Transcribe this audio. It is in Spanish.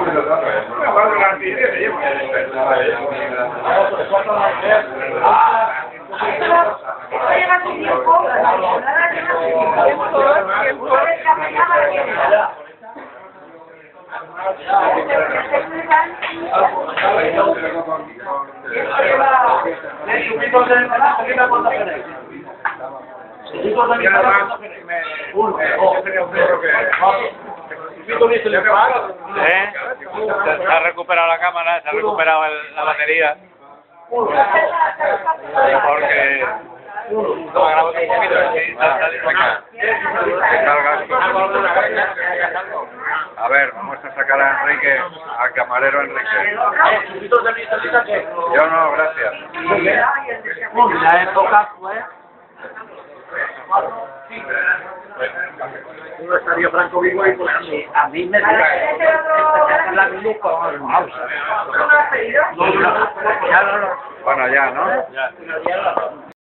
Se ha recuperado la cámara, se ha recuperado la batería. Porque a ver, vamos a sacar a Enrique, al camarero Enrique. Yo no, gracias. La época fue... No estaría Franco vivo y pues A mí me dio la Biblia con el mouse. Bueno, ya, ¿no?